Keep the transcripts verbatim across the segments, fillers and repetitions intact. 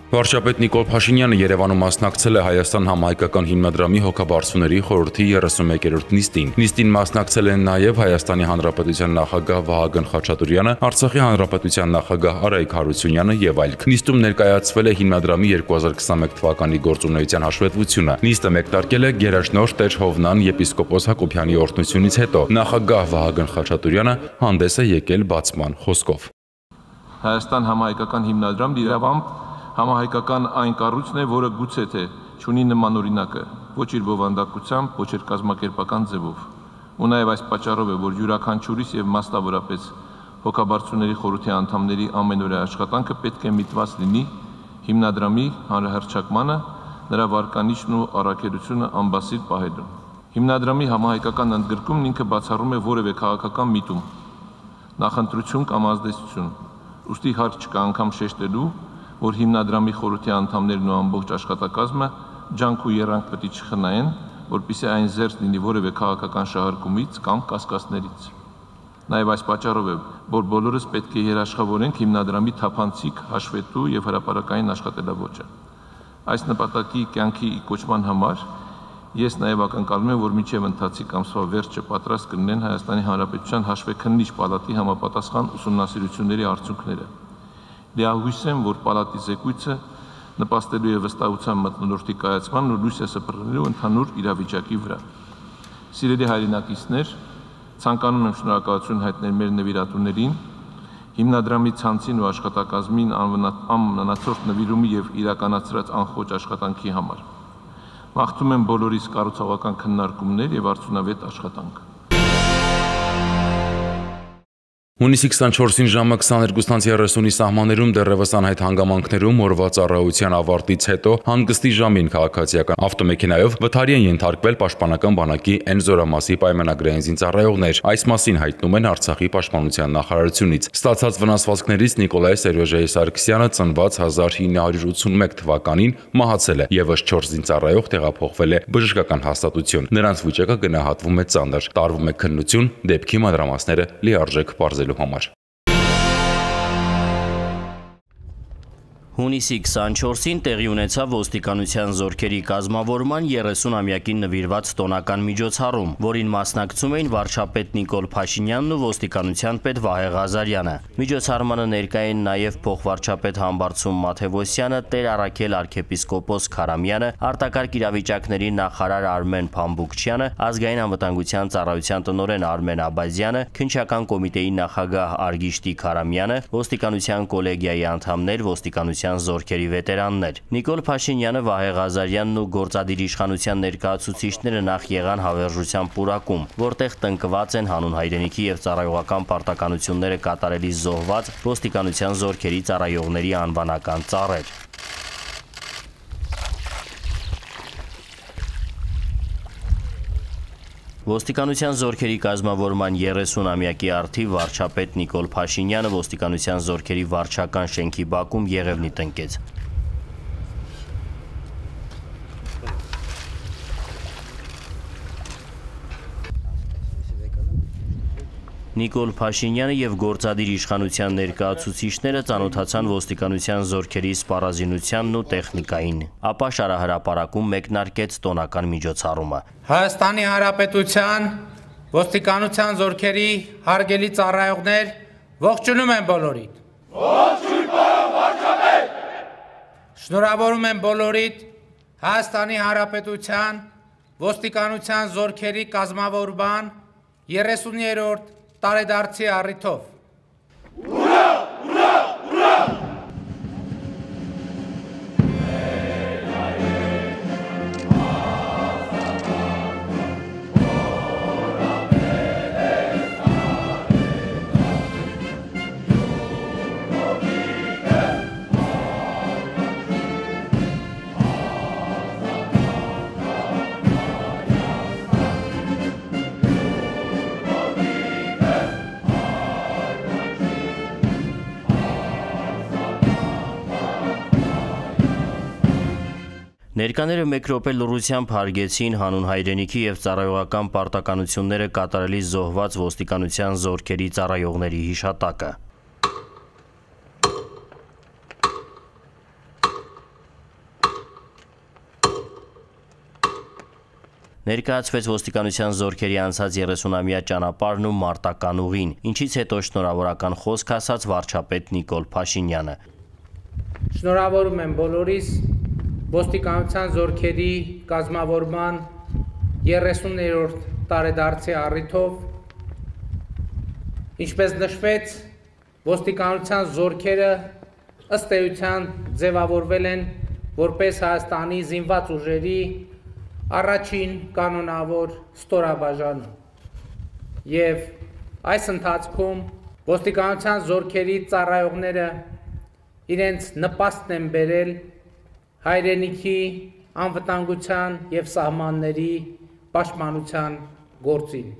Վարչապետ Նիկոլ Փաշինյանը Երևանում մասնակցել է Հայաստան համահայկական հիմնադրամի հոգաբարձուների խորհրդի երեսունմեկերորդ նիստին։ Նիստին մասնակցել են նաև Հայաստանի Հանրապետության նախագահ Վահագն Խաչատուրյանը, Արցախի Հանրապետության նախագահ Արայիկ Հարությունյանը եւ այլք։ Նիստում ներկայացվել է հիմնադրամի երկու հազար քսաներկու թվականի գործունեության հաշվետվությունը։ Նիստը մեկնարկել է գերաշնորհ Տեր Հովնան եպիսկոպոս Հակոբյանի օրհնությունից հետո։ Նախագահ Վահագն Խաչատուրյանը հանդես է եկել բացման խոսքով։ Հայաստան համահայկական հիմնադրամն իրավամբ համահայկական այն կառույցն է, որը գուցե թե չունի նման օրինակը, ոչ իր բովանդակությամբ, ոչ իր կազմակերպական ձևով։ Ու նաև այս պատճառով է, որ յուրաքանչյուրիս եւ մասնավորապես հոգաբարձուների խորհրդի անդամների ամենօրյա աշխատանքը պետք է միտված լինի հիմնադրամի հանրահռչակմանը, նրա վարկանիշն ու առաքելությունը անբասիր պահելուն։ Հիմնադրամի համահայկական ընդգրկումն ինքը բացառում է որևէ քաղաքական միտում, նախընտրություն կամ ազդեցություն։ Ուստի հարկ չկա անգամ շեշտելու, որ հիմնադրամի խորհրդի անդամներն ու ամբողջ աշխատակազմը ջանք ու եռանք պետք է չխնայեն, որպեսզի այն զերծ լինի որևէ քաղաքական շահարկումից կամ կասկածներից։ Նաև այս պատճառով է, որ բոլորս պետք է երաշխավորենք հիմնադրամի թափանցիկ, հաշվետու եւ հրապարակային աշխատելաոճը։ Այս նպատակի կյանքի կոչման համար ես նաև ակնկալում եմ, որ մինչև ընթացիկ ամսվա վերջը պատրաստ կլինեն Հայաստանի Հանրապետության հաշվեկննիչ պալատի համապատասխան ուսումնասիրությունների արդյունքները։ Լիահույս եմ, որ պալատի զեկույցը նպաստելու է վստահության մթնոլորտի կայացման ու լույս է սփռնելու ընդհանուր իրավիճակի վրա։ Սիրելի հայրենակիցներ, ցանկանում եմ շնորհակալություն հայտնել մեր նվիրատուներին, հիմնադրամի ցանցին ու աշխատակազմին անմնացորդ նվիրումի եւ իրականացրած անխոճ աշխատանքի համար։ Մաղթում եմ բոլորիս կառուցողական քննարկումներ եւ արդյունավետ աշխատանք։ Հունիսի քսանչորսին ժամը քսաներկու երեսունի սահմաններում դեռևս անհայտ հանգամանքներում օրվա ծառայության ավարտից հետո հանգստի ժամին քաղաքացիական ավտոմեքենայով վթարի են ենթարկվել պաշտպանական բանակի N զորամասի պայմանագրային զինծառայողներ։ Այս մասին հայտնում են Արցախի պաշտպանության նախարարությունից։ Ստացած վնասվածքներից Նիկոլայ Սերժոյի Սարգսյանը ծնված հազար ինը հարյուր ութսունմեկ թվականին մահացել է, եւս չորս զինծառայող տեղափոխվել է բժշկական հաստատություն։ Նրանց վիճակը գնահատվում է ծանր։ Տարվում է քննություն դեպքի մանրամասները լիարժեք բարձելու համար։ Հունիսի քսանչորսին տեղի ունեցավ ոստիկանության զորքերի կազմավորման երեսունամյակին նվիրված տոնական միջոցառում, որին մասնակցում էին վարչապետ Նիկոլ Փաշինյանն ու ոստիկանության պետ Վահե Ղազարյանը։ Միջոցառմանը ներկա էին նաև փոխվարչապետ Համբարձում Մաթևոսյանը, Տեր Առաքել arczepiskopos Քարամյանը, արտակարգ իրավիճակների նախարար Արմեն Փամբուկչյանը, ազգային անվտանգության ծառայության տնօրեն Արմեն Աբազյանը, քննչական կոմիտեի նախագահ Արգիշտի Քարամյանը, ոստիկանության կոլեգիայի անդամներ, ոստիկանության զորքերի վետերաններ։ Նիկոլ Փաշինյանը, Վահե Ղազարյանն ու գործադիր իշխանության ներկայացուցիչները նախ եղան հավերժության պուրակում, որտեղ տնկված են հանուն հայրենիքի եւ ծառայողական պարտականությունները կատարելիս զոհված ոստիկանության զորքերի ծառայողների անվանական ծառեր։ Ոստիկանության զորքերի կազմավորման երեսունամյակի առթիվ վարչապետ Նիկոլ Փաշինյանը ոստիկանության զորքերի վարչական շենքի բակում եղևնի տնկեց։ Նիկոլ Փաշինյանը եւ գործադիր իշխանության ներկայացուցիչները ծանոթացան ոստիկանության զորքերի սպառազինությանն ու տեխնիկային, ապա շարահրապարակում մեկնարկեց տոնական միջոցառումը։ Հայաստանի Հանրապետության ոստիկանության զորքերի հարգելի ծառայողներ, ողջունում եմ բոլորիդ։ Ողջույն պարոն վարչապետ։ Շնորհավորում եմ բոլորիդ Հայաստանի Հանրապետության ոստիկանության զորքերի կազմավորման երեսուներորդ տարեդարձի առիթով։ Ուրա, ուրա, ուրա։ Ներկաները մեկ րոպե լռությամբ հարգեցին հանուն հայրենիքի եւ ծառայողական պարտականությունները կատարելիս զոհված ոստիկանության զորքերի ծառայողների հիշատակը։ Ներկայացվեց ոստիկանության զորքերի անցած երեսունամյա ճանապարհն ու մարտական ուղին, ինչից հետո շնորհավորական խոսք ասաց վարչապետ Նիկոլ Փաշինյանը։ Շնորհավորում եմ բոլորիս ոստիկանության զորքերի կազմավորման երեսուններորդ տարեդարձի առիթով, ինչպես նշվեց, ոստիկանության զորքերը ըստ էության ձևավորվել են որպես Հայաստանի զինված ուժերի առաջին կանոնավոր ստորաբաժանում եւ այս ընթացքում ոստիկանության զորքերի ծառայողները իրենց նպաստն են բերել հայրենիքի անվտանգության եւ սահմանների պաշտպանության գործին։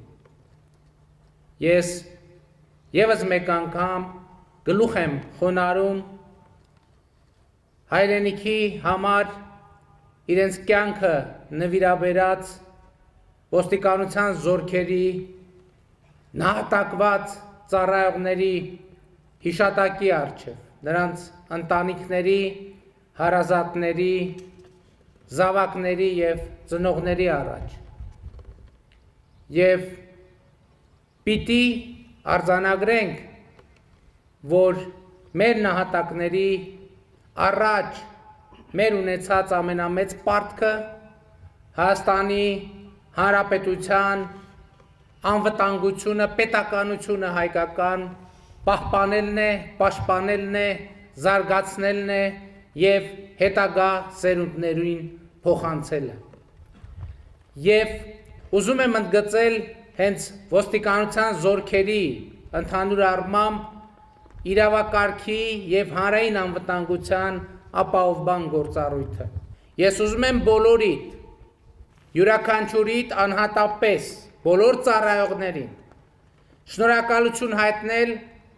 Ես եւս մեկ անգամ գլուխ եմ խոնարհում հայրենիքի համար իրենց կյանքը նվիրաբերած ոստիկանության զորքերի նահատակված ծառայողների հիշատակի առջև, նրանց ընտանիքների, հարազատների, զավակների եւ ծնողների առաջ։ Եվ պիտի արձանագրենք, որ մեր նահատակների առաջ մեր ունեցած ամենամեծ պարտքը Հայաստանի Հանրապետության անվտանգությունը, պետականությունը հայկական պահպանելն է, պաշտպանելն է, զարգացնելն է եւ հետագա սերունդներին փոխանցելը։ Եվ ուզում եմ ընդգծել հենց ոստիկանության զորքերի ընդհանուր առմամբ իրավակարգի եւ հանրային անվտանգության ապահովման գործառույթը։ Ես ուզում եմ բոլորիդ, յուրաքանչյուրիդ անհատապես, բոլոր ծառայողներին շնորհակալություն հայտնել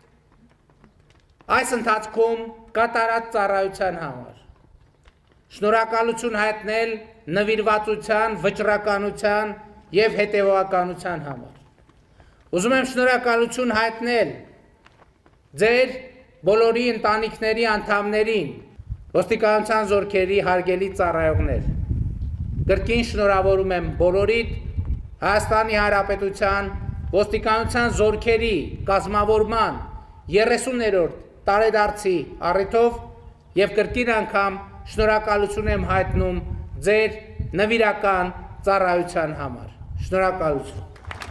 այս ընթացքում կատարած ծառայության համար։ Շնորհակալություն հայտնել նվիրվածության, վճռականության եւ հետեւողականության համար։ Ուզում եմ շնորհակալություն հայտնել ձեր բոլորի ընտանիքների անդամներին, ոստիկանության զորքերի հարգելի ծառայողներ։ Կրկին շնորհավորում եմ բոլորիդ Հայաստանի Հանրապետության ոստիկանության զորքերի կազմավորման երեսուններորդ տարեդարձի առիթով եւ կրկին անգամ շնորհակալություն եմ հայտնում ձեր նվիրական ծառայության համար։ Շնորհակալություն։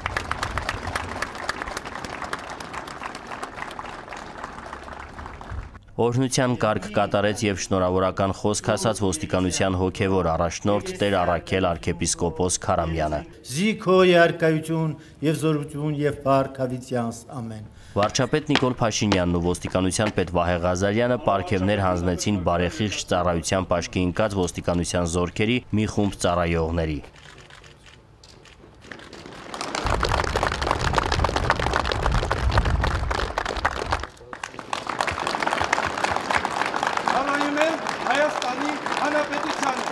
Օրհնության կարգ կատարեց եւ շնորհավորական խոսք ասաց ոստիկանության հոգեվոր առաջնորդ Տեր Առաքել arczepiskopos Քարամյանը։ Զիքո երկայություն եւ զորություն եւ փառքավիճանս ամեն։ Վարչապետ Նիկոլ Փաշինյանն ու ոստիկանության պետ Վահե Ղազարյանը պարգևներ հանձնեցին բարեխիղճ ծառայության պաշկի ընկած ոստիկանության զորքերի մի խումբ ծառայողների։ Հայաստանի Հանրապետությանը։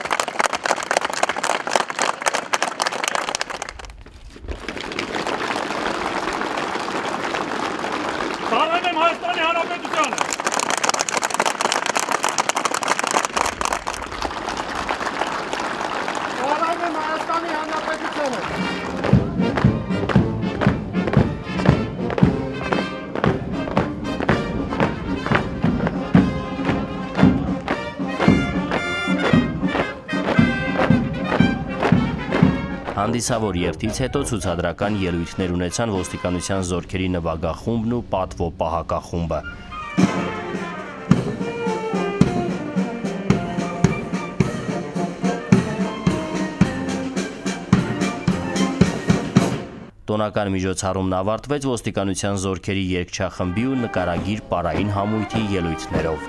Ծառայում եմ Հայաստանի Հանրապետությանը։ Ծառայում եմ Հայաստանի Հանրապետությանը։ Հանդիսավոր երթից հետո ցուցադրական ելույթներ ունեցան ոստիկանության զորքերի նվագախումբն ու պատվո պահակախումբը։ Տոնական միջոցառումն ավարտվեց ոստիկանության զորքերի երգչախմբի ու նկարագիր պարային համույթի ելույթներով։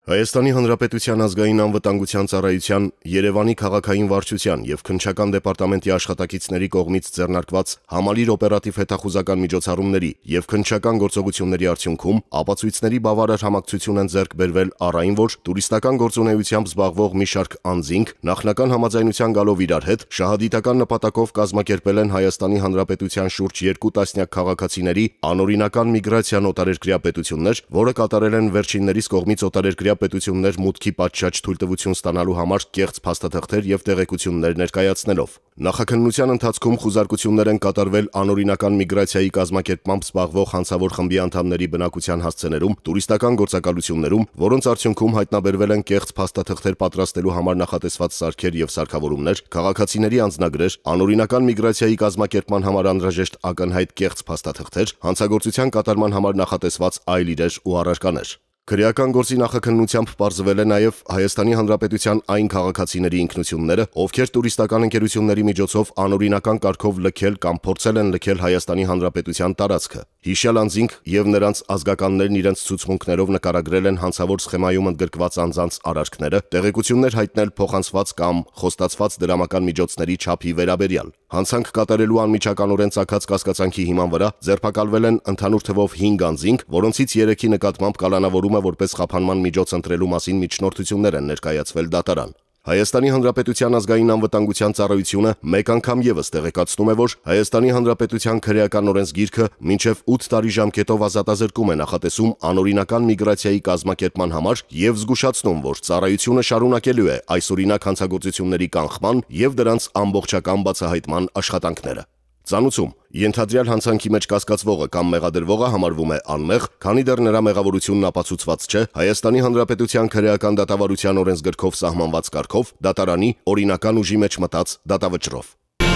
Հայաստանի Հանրապետության ազգային անվտանգության ծառայության, Երևանի քաղաքային վարչության և քննչական դեպարտամենտի աշխատակիցների կողմից ձեռնարկված համալիր օպերատիվ հետախուզական միջոցառումների և քննչական գործողությունների արդյունքում ապացույցների բավարար համակցություն են ձեռք բերվել առ այն, որ տուրիստական գործունեությամբ զբաղվող մի շարք անձինք նախնական համաձայնության գալով իրար հետ շահադիտական նպատակով կազմակերպել են Հայաստանի Հանրապետության շուրջ երկու տասնյակ քաղաքացիների անօրինական միգրացիան օտարերկրյա պետություններ, որը կատարել են վերջիններիս կողմից օտարերկրյա պետություններ մուտքի պատշաճ թույլտվություն ստանալու համար կեղծ փաստաթղթեր և տեղեկություններ ներկայացնելով։ Նախաքննության ընթացքում խուզարկություններ են կատարվել անօրինական միգրացիայի կազմակերպմամբ զբաղվող հանցավոր խմբի անդամների բնակության հասցեներում, տուրիստական գործակալություններում, որոնց արդյունքում հայտնաբերվել են կեղծ փաստաթղթեր պատրաստելու համար նախատեսված սարքեր և սարքավորումներ, քաղաքացիների անձնագրեր, անօրինական միգրացիայի կազմակերպման համար անհրաժեշտ ակնհայտ կեղծ փաստաթղթեր, հանցագործության կատարման համար նախատեսված այլ իրեր ու առարկաներ։ Քրեական գործի նախաքննությամբ պարզվել է նաև Հայաստանի Հանրապետության այն քաղաքացիների ինքնությունները, ովքեր տուրիստական ընկերությունների միջոցով անօրինական կարգով լքել կամ փորձել են լքել Հայաստանի Հանրապետության տարածքը։ Հիշյալ անձինք և նրանց ազգականներն իրենց ցուցմունքներով նկարագրել են հանցավոր սխեմայում ընդգրկված անձանց արարքները, տեղեկություններ հայտնել փոխանցված կամ խոստացված դրամական միջոցների չափի վերաբերյալ։ Հանցանք կատարելու անմիջականորեն ծագած կասկածանքի հիման վրա ձերբակալվել են ընդհանուր թվով հինգ անձինք, որոնցից երեքի նկատմամբ կալանավորումը որպես խափանման միջոց ընտրելու մասին միջնորդություններ են ներկայացվել դատարան։ Հայաստանի Հանրապետության ազգային անվտանգության ծառայությունը մեկ անգամ ևս տեղեկացնում է, որ Հայաստանի Հանրապետության քրեական օրենսգիրքը մինչև ութ տարի ժամկետով ազատազրկում է նախատեսում անօրինական միգրացիայի կազմակերպման համար և զգուշացնում, որ ծառայությունը շարունակելու է այսօրինակ հանցագործությունների կանխման և դրանց ամբողջական բացահայտման աշխատանքները։ Ծանուցում ենթադրյալ հանցանքի մեջ կասկածվողը կամ մեղադրվողը համարվում է անմեղ, քանի դեռ նրա մեղավորությունն ապացուցված չէ Հայաստանի Հանրապետության քրեական դատավարության օրենսգրքով սահմանված կարգով դատարանի օրինական ուժի մեջ մտած դատավճռով։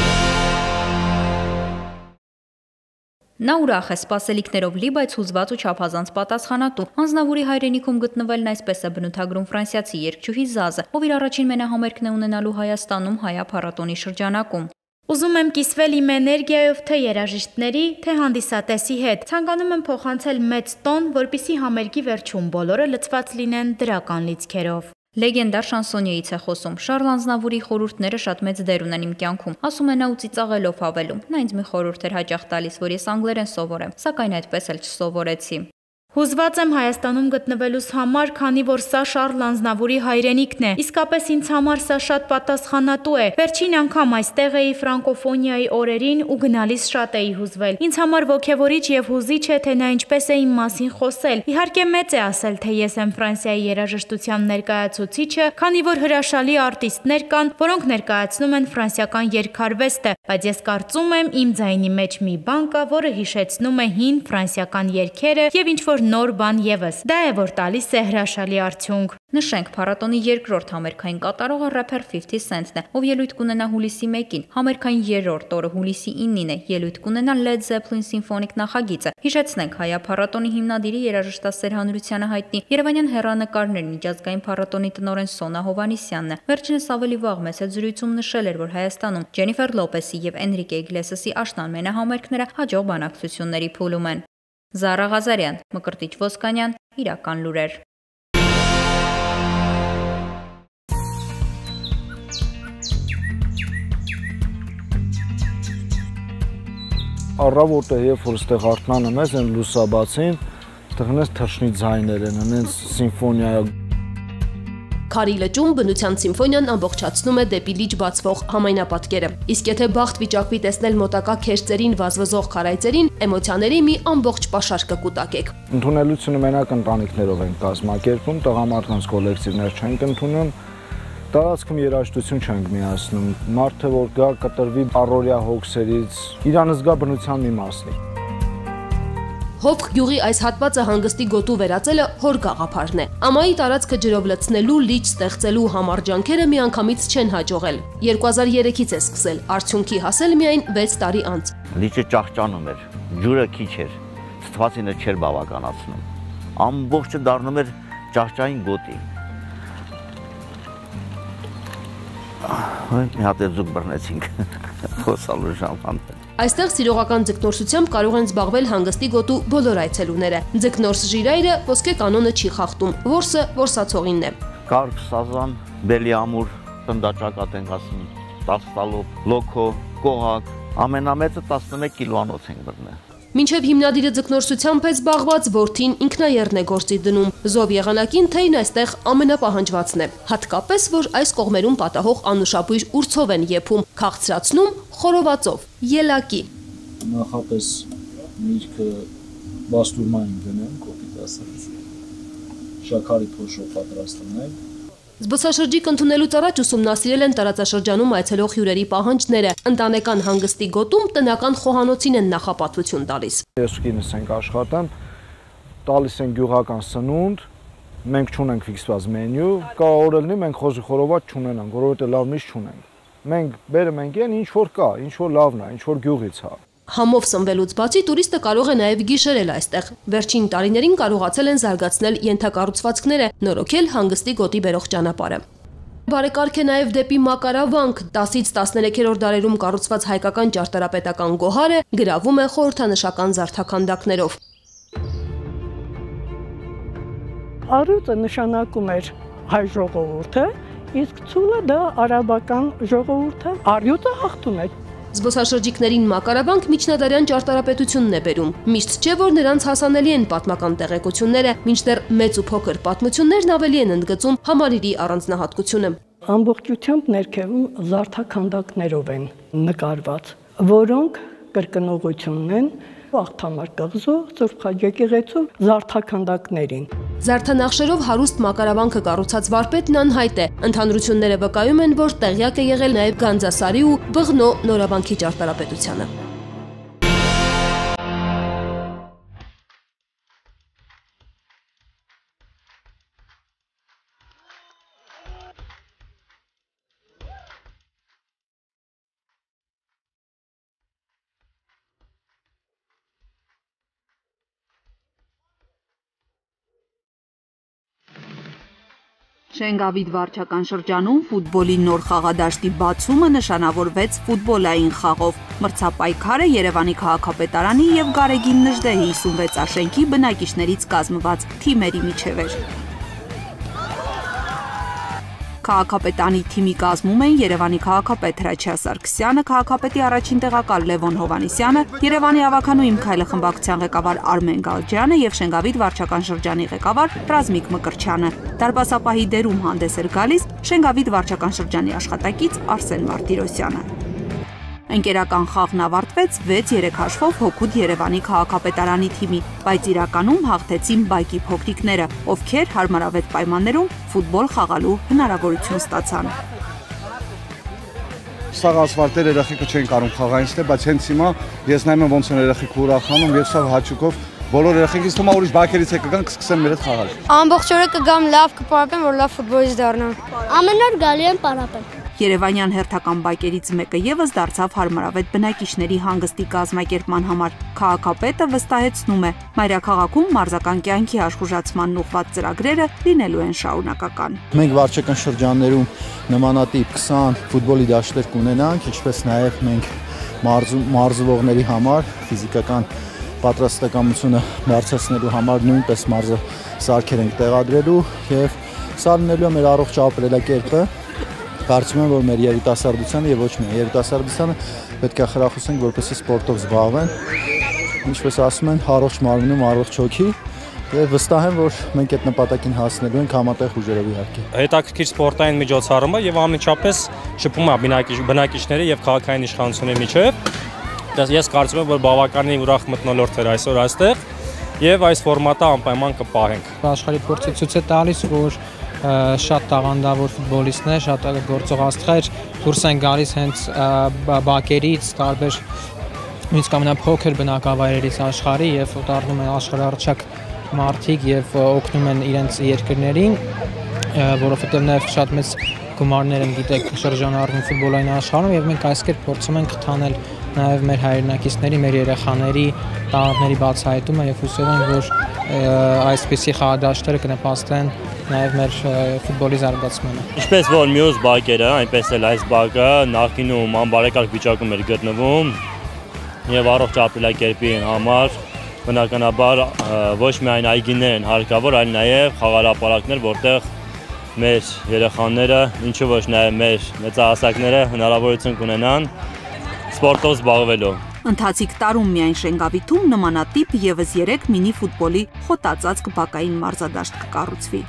Նա ուրախ է սպասելիքներով լի, բայց հուզված ու չափազանց պատասխանատու։ Անձնավուրի հայրենիքում գտնվելն այսպես է բնութագրում ֆրանսիացի երգչուհի Զազը, ով իր առաջին մենահամերգն է ունենալու Հայաստանում հայափառատոնի շրջանակում։ Ուզում եմ կիսվել իմ էներգիայով թե երաժիշտների, թե հանդիսատեսի հետ։ Ցանկանում եմ փոխանցել մեծ տոն, որպեսզի համերգի վերջում բոլորը լցված լինեն դրական լիցքերով։ Լեգենդար շանսոնիեից է խոսում։ Շարլ Ազնավուրի խորհուրդները շատ մեծ դեր ունեն իմ կյանքում։ Ասում է նա ու ծիծաղելով հավելում։ Նա ինձ մի խորհուրդ էր հաճախ տալիս, որ ես անգլերեն սովորեմ, սակայն այդպես էլ չսովորեցի։ Հուզված եմ Հայաստանում գտնվելուս համար, քանի որ սա Շարլ Ազնավուրի հայրենիքն է։ Իսկապես ինձ համար սա շատ պատասխանատու է։ Վերջին անգամ այստեղ էի ֆրանկոֆոնիայի օրերին ու գնալիս շատ էի հուզվել։ Ինձ համար ոգևորիչ եւ հուզիչ է, թե նա ինչպես է իմ մասին խոսել։ Իհարկե մեծ է ասել, թե ես եմ Ֆրանսիայի երաժշտության ներկայացուցիչը, քանի որ հրաշալի արտիստներ կան, որոնք ներկայացնում են ֆրանսիական երգարվեստը, բայց ես կարծում եմ իմ ձայնի մեջ մի բան կա, որը հիշեցնում է հին ֆրանսիական երգերը եւ ինչ որ նոր բան եւս։ Դա է որ տալիս է հրաշալի արդյունք։ Նշենք, փառատոնի երկրորդ համերգային կատարողը рэփեր ֆիֆթի Cent-ն է, ով ելույթ կունենա հուլիսի մեկին։ Համերգային երրորդ օրը հուլիսի իննին է, ելույթ կունենա Led Zeppelin սիմֆոնիկ նախագիծը։ Հիշեցնենք, հայափառատոնի հիմնադիրի երաժշտասեր հանրությանը հայտնի Երևանյան հեռանկարներ միջազգային փառատոնի տնօրեն Սոնա Հովհաննիսյանն է։ Վերջինս ավելի վաղ մեծ զրույցում նշել էր, որ Հայաստանում Ջենիֆեր Լոպեսի եւ Էնրիկե Իգլեսիասի աշնան մենահամերգները հաջող բանակցությունների փուլում են։ Զարա Ղազարյան, Մկրտիչ Ոսկանյան, Իրական լուրեր։ Առավոտը երբ որ ստեղ արթնանում ես, այն լուսաբացին, այդտեղ նենց թռչնի ձայներ են, նենց սիմֆոնիա։ Քարի լճում բնության սիմֆոնիան ամբողջացնում է դեպի լիճ բացվող համայնապատկերը։ Իսկ եթե բախտ վիճակվի տեսնել մոտակա քերծերին վազվզող քարայծերին, էմոցիաների մի ամբողջ պաշար կկուտակեք։ Ընդունելությունը մենակ ընտանիքներով են կազմակերպում, տղամարդկանց կոլեկտիվներ չենք ընդունում, տարածքում երաժշտություն չենք միացնում, մարդը որ գա կտրվի առօրյա հոգսերից, իրան զգա բնության մի մասնի։ Հովք գյուղի այս հատվածը հանգստի գոտու վերածելը հոր գաղափարն է։ Ամայի տարածքը ջրով լցնելու, լիճ ստեղծելու համառ ջանքերը միանգամից չեն հաջողել։ երկու հազար երեքից է սկսել, արդյունքի հասել միայն վեց տարի անց։ Լիճը ճահճանում էր, ջուրը քիչ էր, ստվածինը չէր բավականացնում։ Ամբողջը դառնում էր ճահճային գոտի։ Մի հատ էլ զուգ բռնեցինք խոսալու ժամանակ։ Այստեղ սիրողական ձկնորսությամբ կարող են զբաղվել հանգստի գոտու բոլոր այցելուները։ Ձկնորս ժիրայրը ոսկե կանոնը չի խախտում, որսը որսացողինն է։ Կարկ, սազան, բելի ամուր, տնդաճակատ ենք ասում, տասնալոպ, լոքո, կողակ, ամենամեծը տասնմեկ կիլոանոց ենք բռնել։ Մինչև հիմնադիրը ձկնորսությամբ է զբաղված, որդին ինքնաեռն է գործի դնում։ Զով եղանակին թեյն այստեղ ամենապահանջվածն է։ Հատկապես, որ այս կողմերում պատահող անուշաբույր ուրցով են եփում, քաղցրացնում խորովածով, ելակի։ Նախապես միրգը բաստուրմային գնեմ, կոպիտ ասած։ Շաքարի փոշով պատրաստում ենք։ Զբոսաշրջիկ ընդունելուց առաջ ուսումնասիրել են տարածաշրջանում այցելող հյուրերի պահանջները։ Ընտանեկան հանգստի գոտում տնական խոհանոցին են նախապատվություն տալիս։ Ես ու կինս ենք աշխատում, տալիս են գյուղական սնունդ, մենք չունենք ֆիքսված մենյու, կարող լինի մենք խոզի խորոված չունենանք, որովհետև լավ միշտ չունենք։ Մենք բերում ենք այն ինչ որ կա, ինչ որ լավն է, ինչ որ գյուղից է։ Համով սնվելուց բացի տուրիստը կարող է նաև գիշերել այստեղ։ Վերջին տարիներին կարողացել են զարգացնել ենթակառուցվածքները, նորոգել հանգստի գոտի բերող ճանապարհը։ Բարեկարգ է նաև դեպի Մակարավանք, տասից տասներեքերորդ դարերում կառուցված հայկական ճարտարապետական գոհարը գրավում է խորհրդանշական զարդաքանդակներով։ Առյուծը նշանակում էր հայ ժողովուրդը, իսկ ցուլը դա արաբական ժողովուրդը, առյուծը հաղթում էր։ Զբոսաշրջիկներին Մակարավանք միջնադարյան ճարտարապետությունն է բերում։ Միշտ չէ, որ նրանց հասանելի են պատմական տեղեկությունները, մինչդեռ մեծ ու փոքր պատմություններն ավելի են ընդգծում համալիրի առանձնահատկությունը։ Ամբողջությամբ ներքևում զարդաքանդակներով են նկարված, որոնք կրկնողությունն են Աղթամար կղզու, Սուրբ Խաչեկեղեցու զարդաքանդակներին։ Զարդանախշերով հարուստ Մակարավանքը կառուցած վարպետն անհայտ է։ Ընդհանրությունները վկայում են, որ տեղյակ է եղել նաև Գանձասարի ու Բղնո նորավանքի ճարտարապետությանը։ Շենգավիթ վարչական շրջանում ֆուտբոլի նոր խաղադաշտի բացումը նշանավորվեց ֆուտբոլային խաղով։ Մրցապայքարը Երևանի քաղաքապետարանի եւ Գարեգին Նժդեհի հիսունվեց աշենքի բնակիչներից կազմված թիմերի միջև էր։ Քաղաքապետանի թիմի կազմում են Երևանի քաղաքապետ Հրաչյա Սարգսյանը, քաղաքապետի առաջին տեղակալ Լևոն Հովհաննիսյանը, Երևանի ավականու Իմ Քայլը խմբակցության ղեկավար Արմեն Գալջյանը եւ Շենգավիթ վարչական շրջանի ղեկավար Ռազմիկ Մկրտչյանը։ Դարպասապահի դերում հանդես էր գալիս Շենգավիթ վարչական շրջանի աշխատակից Արսեն Մարտիրոսյանը։ Ընկերական խաղն ավարտվեց վեց երեք հաշվով հօգուտ Երևանի քաղաքապետարանի թիմի, բայց իրականում հաղթեցին բայկի փոքրիկները, ովքեր հարմարավետ պայմաններում ֆուտբոլ խաղալու հնարավորություն ստացան։ Սաղ ասֆալտեր երեխեքը չեն կարող խաղային ստե, բայց հենց հիմա ես նայում եմ ոնց են երեխեքը ուրախանում եւ սա հաճուկով բոլոր երեխեքից թվում է ուրիշ բակերից է կգան կսկսեն մեր հետ խաղալ։ Ամբողջ օրը կգամ լավ կպարապեմ, որ լավ ֆուտբոլիստ դառնամ։ Ամեն օր գալի եմ պարապեմ։ Երևանյան հերթական բայկերից մեկը եւս դարձավ հարմարավետ բնակիչների հանգստի կազմակերպման համար։ Քաղաքապետը վստահեցնում է, մայրաքաղաքում մարզական կյանքի աշխուժացման ուղղված ծրագրերը լինելու են շարունակական։ Մենք վարչական շրջաններում նմանատիպ քսան ֆուտբոլի դաշտեր կունենանք, ինչպես նաեւ մենք մարզվողների համար ֆիզիկական պատրաստակամությունը բարձրացնելու համար նույնպես մարզը սարքեր ենք տեղադրելու եւ սա լինելու է մեր առողջ ապրելակերպը։ Կարծում եմ, որ մեր երիտասարդությանը եւ ոչ միայն երիտասարդությանը պետք է խրախուսենք, որպեսզի սպորտով զբաղվեն։ Ինչպես ասում են, առողջ մարմնում առողջ հոգի եւ վստահ եմ, որ մենք այդ նպատակին հասնելու ենք համատեղ ուժերով իհարկե։ Հետաքրքիր սպորտային միջոցառումը եւ ամենչապես շփում է բնակիչների եւ քաղաքային իշխանությունների միջեւ։ Ես կարծում եմ, որ բավականին ուրախ մթնոլորտ էր այսօր այստեղ եւ այս ֆորմատը անպայման կպահենք։ Աշխարհի փորձը ցույց է տալիս, որ շատ տաղանդավոր ֆուտբոլիստներ, շատ գործող աստղեր դուրս են գալիս հենց բակերից, տարբեր նույնիսկ ամենափոքր բնակավայրերից աշխարհի եւ դառնում են աշխարհառչակ մարդիկ եւ օգնում են իրենց երկրներին, որովհետեւ նաեւ շատ մեծ գումարներ են, գիտեք, շրջանառվում ֆուտբոլային աշխարհում եւ մենք այս կերպ փորձում ենք խթանել նաեւ մեր հայրենակիցների, մեր երեխաների տաղանդների բացահայտումը եւ հուսով ենք, որ այսպիսի խաղադաշտերը կնպաստեն նաև մեր ֆուտբոլի զարգացմանը։ Ինչպես որ մյուս բակերը, այնպես էլ այս բակը նախկինում անբարեկարգ վիճակում էր գտնվում եւ առողջ ապրելակերպի համար բնականաբար ոչ միայն այգիներ են հարկավոր, այլ նաև խաղալապարակներ, որտեղ մեր երեխաները, ինչու ոչ նաև մեր մեծահասակները հնարավորություն կունենան սպորտով զբաղվելու։ Ընթացիկ տարում միայն Շենգավիթում նմանատիպ ևս երեք մինի ֆուտբոլի խոտածածկ բակային մարզադաշտ կկառուցվի։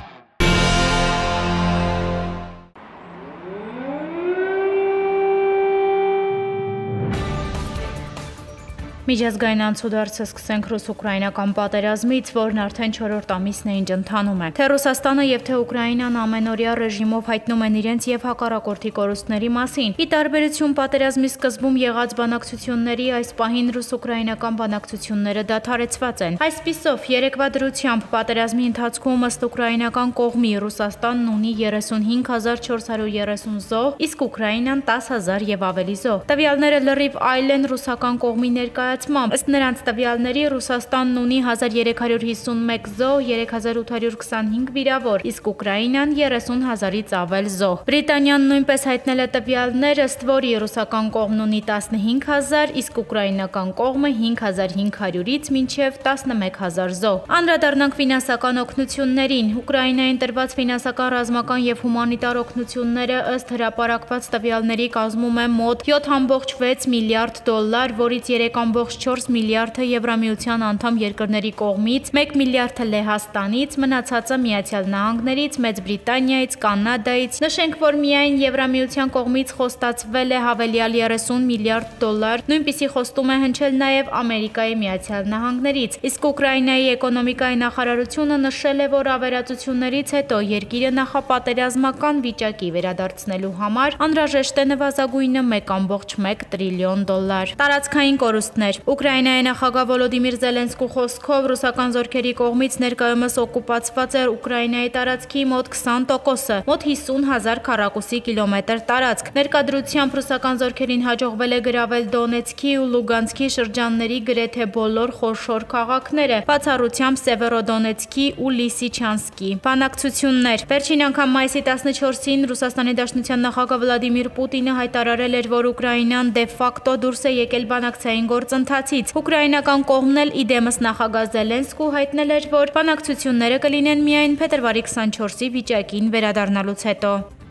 Միջազգային անցուդարձը սկսենք ռուս-ուկրաինական պատերազմից, որն արդեն չորրորդ ամիսն է ինչ ընթանում է։ Թե Ռուսաստանը եւ թե Ուկրաինան ամենօրյա ռեժիմով հայտնում են իրենց եւ հակառակորդի կորուստների մասին։ Ի տարբերություն պատերազմի սկզբում եղած բանակցությունների, այս պահին ռուս-ուկրաինական բանակցությունները դադարեցված են։ Այսպիսով, երեկվա դրությամբ պատերազմի ընթացքում ըստ ուկրաինական կողմի Ռուսաստանն ունի երեսունհինգ հազար չորս հարյուր երեսուն զոհ, իսկ Ուկրաինան տասը հազար եւ ավելի զոհ։ Տվյալները լրիվ այլ են ռուսական կողմի ներկայացուցիչ Ըստ նրանց տվյալների Ռուսաստանն ունի հազար երեք հարյուր հիսունմեկ զոհ, երեք հազար ութ հարյուր քսանհինգ վիրավոր, իսկ Ուկրաինան երեսուն հազարից ավել զոհ։ Բրիտանիան նույնպես հայտնել է տվյալներ, ըստ որի ռուսական կողմն ունի տասնհինգ հազար, իսկ ուկրաինական կողմը հինգ հազար հինգ հարյուրից մինչև տասնմեկ հազար զոհ։ Անդրադառնանք ֆինանսական օգնություններին։ Ուկրաինային տրված ֆինանսական, ռազմական եւ հումանիտար օգնությունները ըստ հրապարակված տվյալների կազմում են մոտ յոթ կόμμα վեց միլիարդ դոլար, որից երեք կόμμα չորս միլիարդը Եվրամիության անդամ երկրների կողմից, մեկ միլիարդը Լեհաստանից, մնացածը Միացյալ Նահանգներից, Մեծ Բրիտանիայից, Կանադայից։ Նշենք, որ միայն Եվրամիության կողմից խոստացվել է հավելյալ երեսուն միլիարդ դոլար, նույնպիսի խոստում է հնչել նաև Ամերիկայի Միացյալ Նահանգներից։ Իսկ Ուկրաինայի էկոնոմիկայի նախարարությունը նշել է, որ ավերածություններից հետո երկիրը նախապատերազմական վիճակի վերադարձնելու համար անհրաժեշտ է նվազագույնը մեկ կόμμα մեկ տրիլիոն դոլար։ Տարածքային կորուստներ։ Ուկրաինայի նախագահ Վոլոդիմիր Զելենսկու խոսքով ռուսական զորքերի կողմից ներկայումս օկուպացված է Ուկրաինայի տարածքի մոտ քսան տոկոսը, մոտ հիսուն հազար քառակուսի կիլոմետր տարածք։ Ներկայությամբ ռուսական զորքերին հաջողվել է գրավել Դոնեցկի ու Լուգանսկի շրջանների գրեթե բոլոր խոշոր քաղաքները, բացառությամբ Սևերոդոնեցկի ու Լիսիչանսկի։ Բանակցություններ։ Վերջին անգամ մայիսի տասնչորսին Ռուսաստանի Դաշնության նախագահ Վլադիմիր Պուտինը հայտարարել էր, որ Ուկրաինան դե ֆակտո դուրս է եկել բանակցային գործընթացից։ Ուկրաինական կողմն էլ իդեմս նախագահ Զելենսկու հայտնել էր, որ բանակցությունները կլինեն միայն փետրվարի քսանչորսի վիճակին վերադառնալուց հետո։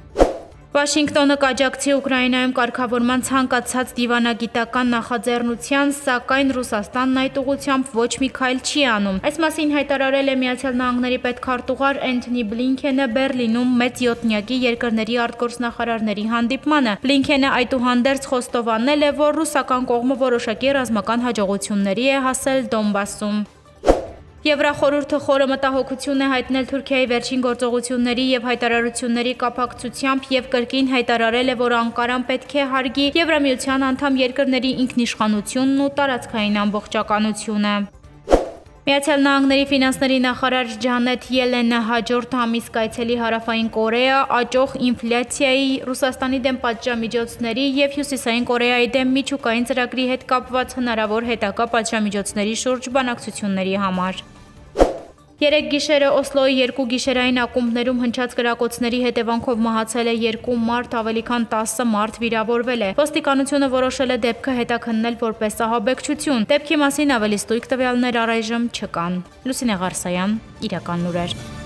Վաշինգտոնը կաջակցի Ուկրաինայում կարգավորման ցանկացած դիվանագիտական նախաձեռնության, սակայն Ռուսաստանն այդ ուղղությամբ ոչ մի քայլ չի անում։ Այս մասին հայտարարել է Միացյալ Նահանգների պետքարտուղար Էնթոնի Բլինքենը Բերլինում մեծ յոթնյակի երկրների արտգործնախարարների հանդիպմանը։ Բլինքենը այդուհանդերձ խոստովանել է, որ ռուսական կողմը որոշակի ռազմական հաջողությունների է հասել Դոնբասում։ Եվրախորհուրդը խորը մտահոգություն է հայտնել Թուրքիայի վերջին գործողությունների եւ հայտարարությունների կապակցությամբ եւ կրկին հայտարարել է, որ Անկարան պետք է հարգի Եվրամիության անդամ երկրների ինքնիշխանությունն ու տարածքային ամբողջականությունը։ Միացյալ Նահանգների ֆինանսների նախարար Ջանեթ Ելենը հաջորդ ամիս կայցելի Հարավային Կորեա, աճող ինֆլյացիայի, Ռուսաստանի դեմ պատժամիջոցների եւ Հյուսիսային Կորեայի դեմ միջուկային ծրագրի հետ կապված հնարավոր հետագա պատժամիջոցների շուրջ բանակցությունների համար։ Երեք գիշերը Օսլոյի երկու գիշերային ակումբներում հնչած կրակոցների հետևանքով մահացել է երկու մարդ, ավելի քան տասը մարդ վիրավորվել է։ Ոստիկանությունը որոշել է դեպքը հետաքննել որպես ահաբեկչություն։ Դեպքի մասին ավելի ստույգ տվյալներ առայժմ չկան։ Լուսինե Ղարսայան, Իրական լուրեր։